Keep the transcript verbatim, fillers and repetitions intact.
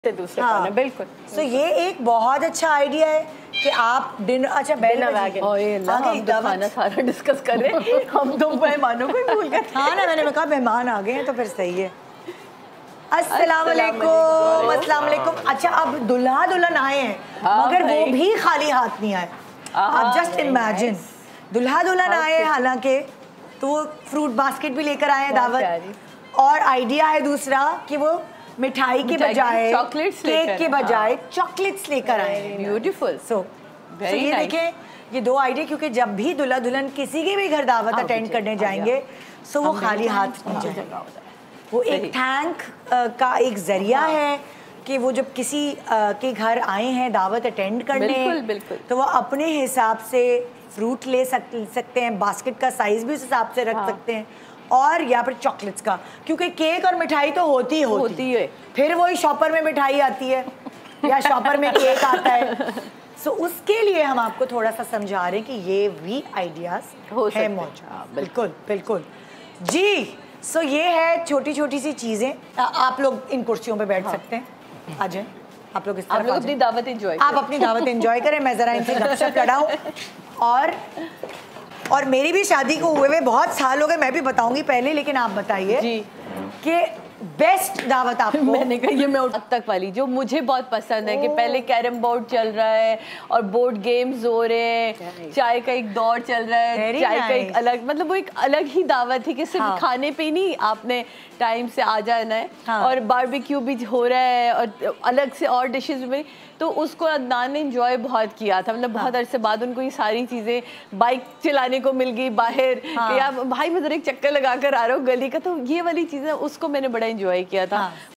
से दूसरे हाँ, कोने, बिल्कुल। तो ये एक बहुत अच्छा आइडिया है कि आप डिनर अच्छा बेल आ गए हम तो खाना सारा डिस्कस कर रहे हैं हम तो मेहमानों को ही भूल गए। हाँ ना, मैंने कहा मेहमान आ गए हैं तो फिर सही है। अस्सलाम वालेकुम, अस्सलाम वालेकुम। अच्छा, अब दुल्हा दुल्हन आए हैं मगर वो भी खाली हाथ नहीं आए। आप जस्ट इमेजिन, दुल्हा दुल्हन आए हैं हालांकि, तो वो फ्रूट बास्केट भी लेकर आए हैं दावत, और आइडिया है दूसरा कि वो मिठाई के बजाय चॉकलेट्स केक के बजाय चॉकलेट्स लेकर आए हैं। ब्यूटीफुल। सो so ये देखें, ये दो आइडिया, क्योंकि जब भी दुल्हा दुल्हन किसी के भी घर दावत अटेंड करने जाएंगे सो वो खाली हाथ नहीं जाएगा। वो एक थैंक का एक जरिया है कि वो जब किसी के घर आए हैं दावत अटेंड करने, बिल्कुल, बिल्कुल। तो वो अपने हिसाब से फ्रूट ले सक, सकते हैं, बास्केट का साइज भी उस हिसाब से रख हाँ। सकते हैं, और या फिर चॉकलेट्स का, क्योंकि केक और मिठाई तो होती ही होती, होती है। फिर वही शॉपर में मिठाई आती है या शॉपर में केक आता है। सो so, उसके लिए हम आपको थोड़ा सा समझा रहे हैं कि ये भी आइडियाज है मौजूद। बिल्कुल बिल्कुल जी। सो so, ये है छोटी छोटी सी चीज़ें। आप लोग इन कुर्सियों पे बैठ हाँ। सकते हैं, आ जाएं आप लोग। इस आप लोग अपनी दावत एंजॉय आप अपनी दावत एंजॉय करें, मैं ज़रा इनसे गपशप लड़ाऊं। और और मेरी भी शादी को हुए हुए बहुत साल हो गए, मैं भी बताऊंगी पहले, लेकिन आप बताइए कि बेस्ट दावत आपको। मैंने कहा ये मैं अब तक वाली जो मुझे बहुत पसंद है कि पहले कैरम बोर्ड चल रहा है और बोर्ड गेम्स हो रहे हैं, चाय का एक दौर चल रहा है, चाय का एक अलग, मतलब वो एक अलग ही दावत है कि सिर्फ हाँ। खाने पे नहीं, आपने टाइम से आ जाना है हाँ। और बारबेक्यू भी हो रहा है और अलग से और डिशेज में, तो उसको अदनान ने एंजॉय बहुत किया था। मतलब बहुत अरसे बाद उनको ये सारी चीज़ें, बाइक चलाने को मिल गई बाहर हाँ। कि यार भाई मैं जरा एक चक्कर लगा कर आ रहा हूँ गली का, तो ये वाली चीज़ें उसको मैंने बड़ा एंजॉय किया था हाँ।